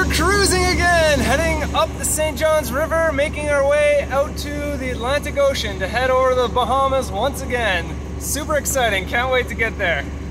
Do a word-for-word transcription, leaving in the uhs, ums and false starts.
We're cruising again, heading up the Saint Johns River, making our way out to the Atlantic Ocean to head over to the Bahamas once again. Super exciting, can't wait to get there.